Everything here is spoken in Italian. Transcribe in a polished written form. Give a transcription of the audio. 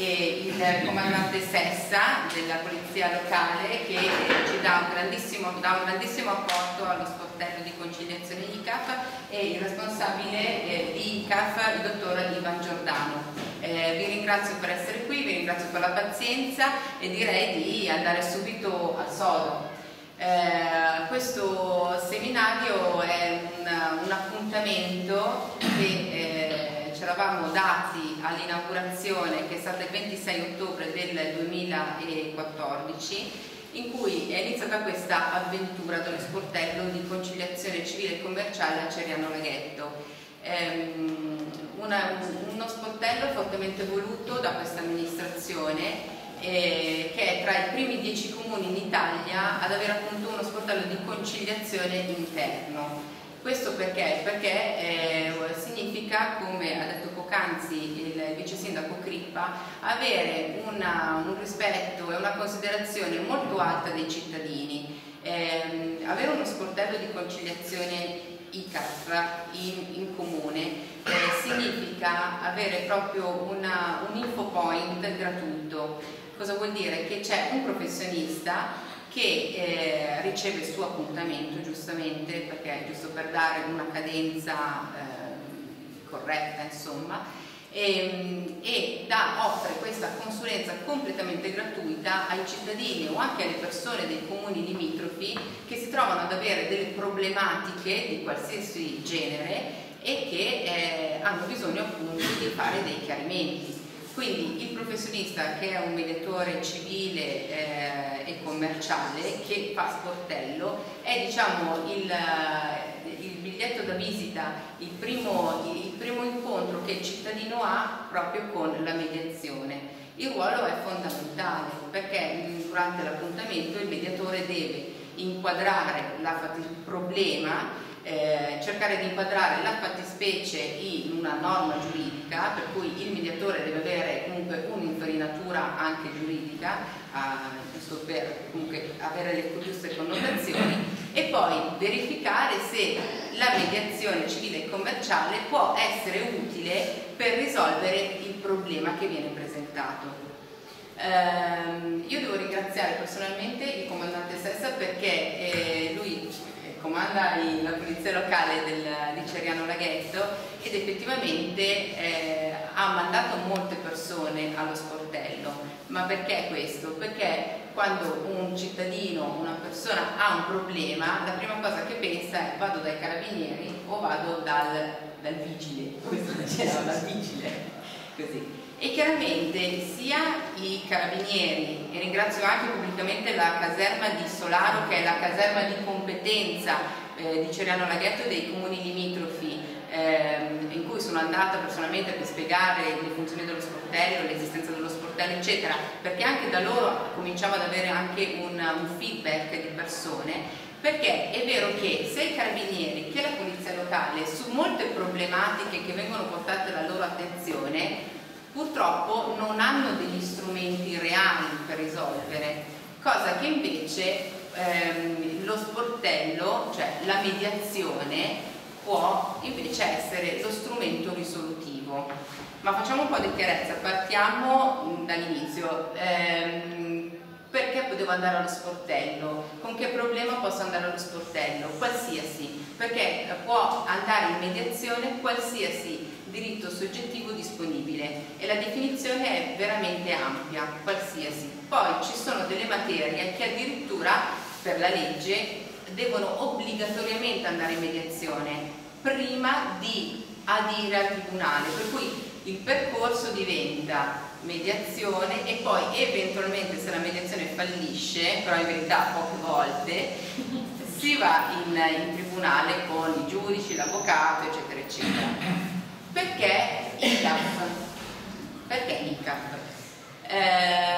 e il comandante Sessa della polizia locale che ci dà un grandissimo apporto allo sportello di conciliazione ICAF, e il responsabile di ICAF, il dottor Ivan Giordano. Vi ringrazio per essere qui, vi ringrazio per la pazienza e direi di andare subito al sodo. Questo seminario è un appuntamento che ci eravamo dati all'inaugurazione, che è stata il 26 ottobre del 2014, in cui è iniziata questa avventura dello sportello di conciliazione civile e commerciale a Ceriano Laghetto. Uno sportello fortemente voluto da questa amministrazione, che è tra i primi 10 comuni in Italia ad avere appunto uno sportello di conciliazione interno. Questo perché? Perché significa, come ha detto poc'anzi il vice sindaco Crippa, avere un rispetto e una considerazione molto alta dei cittadini. Avere uno sportello di conciliazione ICAF in comune significa avere proprio un info point gratuito. Cosa vuol dire? Che c'è un professionista che riceve il suo appuntamento, giustamente, perché è giusto per dare una cadenza corretta, insomma, e offre questa consulenza completamente gratuita ai cittadini o anche alle persone dei comuni limitrofi che si trovano ad avere delle problematiche di qualsiasi genere e che hanno bisogno appunto di fare dei chiarimenti. Quindi il professionista, che è un mediatore civile e commerciale che fa sportello, è, diciamo, il biglietto da visita, il primo incontro che il cittadino ha proprio con la mediazione. Il ruolo è fondamentale perché durante l'appuntamento il mediatore deve inquadrare il problema, cercare di inquadrare la fattispecie in una norma giuridica, per cui il mediatore deve avere comunque un'infarinatura anche giuridica, giusto per comunque avere le giuste connotazioni, e poi verificare se la mediazione civile e commerciale può essere utile per risolvere il problema che viene presentato. Io devo ringraziare personalmente il comandante Sessa perché lui comanda la polizia locale di Ceriano Laghetto ed effettivamente ha mandato molte persone allo sportello. Ma perché questo? Perché quando un cittadino, una persona ha un problema, la prima cosa che pensa è: vado dai carabinieri o vado dal vigile, questo diceva, dal vigile, così. E chiaramente sia i carabinieri, e ringrazio anche pubblicamente la caserma di Solaro, che è la caserma di competenza di Ceriano Laghetto e dei comuni limitrofi, in cui sono andata personalmente per spiegare le funzioni dello sportello, l'esistenza dello sportello, eccetera, perché anche da loro cominciamo ad avere anche un feedback di persone, perché è vero che sia i carabinieri che la polizia locale, su molte problematiche che vengono portate alla loro attenzione, purtroppo non hanno degli strumenti reali per risolvere, cosa che invece lo sportello, cioè la mediazione, può invece essere lo strumento risolutivo. Ma facciamo un po' di chiarezza, partiamo dall'inizio. Perché devo andare allo sportello? Con che problema posso andare allo sportello? Qualsiasi, perché può andare in mediazione qualsiasi diritto soggettivo disponibile e la definizione è veramente ampia, qualsiasi. Poi ci sono delle materie che addirittura per la legge devono obbligatoriamente andare in mediazione prima di adire al tribunale, per cui il percorso diventa mediazione e poi eventualmente, se la mediazione fallisce, però in verità poche volte, si va in tribunale con i giudici, l'avvocato, eccetera eccetera. Perché ICAF? Perché ICAF?